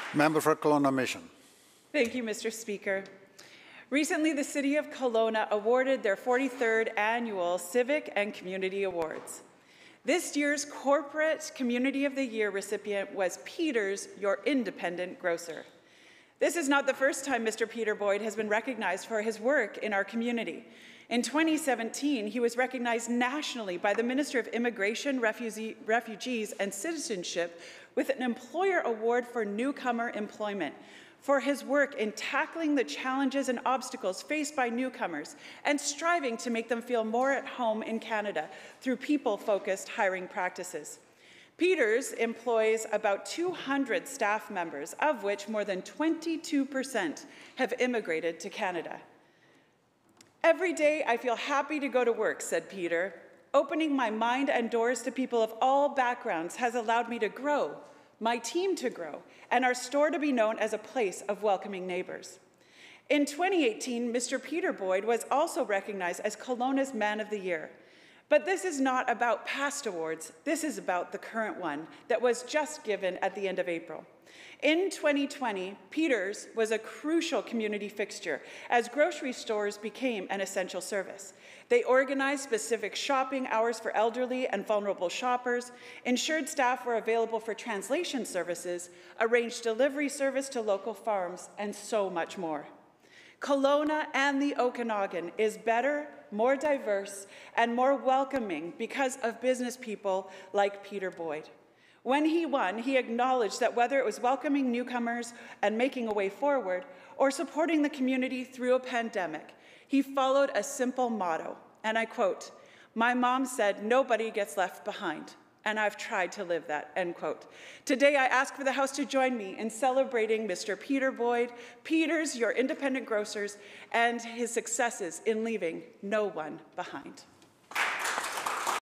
Member for Kelowna Mission. Thank you, Mr. Speaker. Recently, the City of Kelowna awarded their 43rd Annual Civic and Community Awards. This year's Corporate Community of the Year recipient was Peters, Your Independent Grocer. This is not the first time Mr. Peter Boyd has been recognized for his work in our community. In 2017, he was recognized nationally by the Minister of Immigration, Refugees and Citizenship with an Employer Award for Newcomer Employment for his work in tackling the challenges and obstacles faced by newcomers and striving to make them feel more at home in Canada through people-focused hiring practices. Peters employs about 200 staff members, of which more than 22% have immigrated to Canada. "Every day I feel happy to go to work," said Peter. "Opening my mind and doors to people of all backgrounds has allowed me to grow, my team to grow, and our store to be known as a place of welcoming neighbors." In 2018, Mr. Peter Boyd was also recognized as Kelowna's Man of the Year. But this is not about past awards. This is about the current one that was just given at the end of April. In 2020, Peters was a crucial community fixture as grocery stores became an essential service. They organized specific shopping hours for elderly and vulnerable shoppers, ensured staff were available for translation services, arranged delivery service to local farms, and so much more. Kelowna and the Okanagan is better, more diverse, and more welcoming because of business people like Peter Boyd. When he won, he acknowledged that whether it was welcoming newcomers and making a way forward, or supporting the community through a pandemic, he followed a simple motto, and I quote, "My mom said nobody gets left behind, and I've tried to live that," end quote. Today, I ask for the House to join me in celebrating Mr. Peter Boyd, Peters, Your Independent Grocers, and his successes in leaving no one behind.